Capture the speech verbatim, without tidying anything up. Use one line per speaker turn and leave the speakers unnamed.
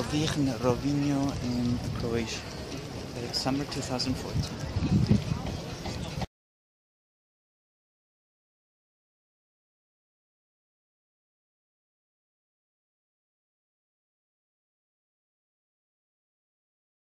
Auvirne Robinho in Croatia. Uh, summer two thousand fourteen.